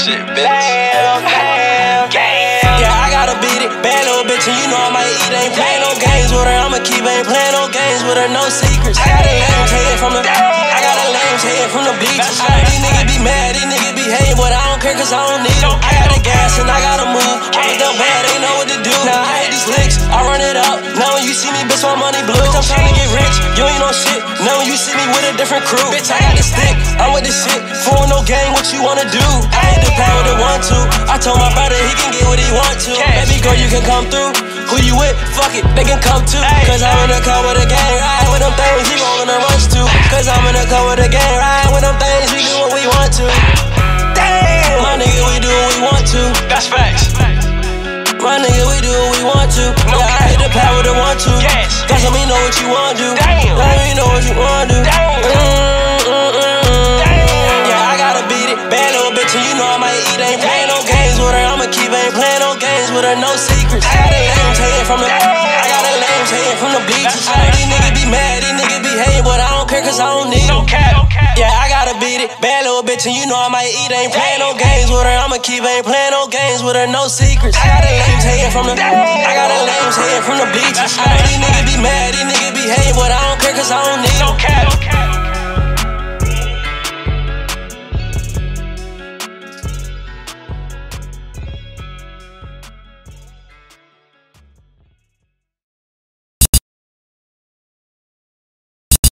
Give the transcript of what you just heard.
shit, bitch. Yeah, I gotta beat it. Bad little bitch, and you know I might eat. Ain't playing no games with her. I'ma keep ain't playing no games with her. No secrets. I got a lame head from the bleachers. These niggas be mad, these niggas be hating, but I don't care 'cause I don't need them. I got the gas and I gotta move. I with them bad, they know what to do. Now I hate these licks, I run it up. Now when you see me, bitch, my money blue. Bitch, I'm trying to get rich. You ain't no shit. Now when you see me with a different crew, bitch, I got the stick. I'm with this shit. For no game, what you wanna do? I hit the pound with a 1-2. I told my brother he can get what he want to. Baby girl, you can come through. Who you with? Fuck it, they can come too. 'Cause I'm in the car with a gang, ride with them things, he rollin' the runs too. 'Cause I'm in the car with a gang, ride with them things, we do what we want to. Damn, my nigga, we do what we want to. That's facts. My nigga, we do what we want to. Yeah, I hit the pad with a 1-2. That's let me know what you wanna do. Let me know what you wanna do. Yeah, I gotta beat it. Bad little bitch, and you know I might eat. Ain't playing no games with her. I'ma keep ain't playing no games with her. No secrets. I got a lame head from the bleachers. These niggas be mad, these niggas be hating, but I don't care 'cause I don't need them. Yeah, I gotta beat it. Bad little bitch, and you know I might eat. Ain't playing no games with her. I'ma keep ain't playing no games with her. No secrets. I got a lame head from the bleachers. These niggas be mad, these niggas be hating, but I don't care 'cause I don't need them.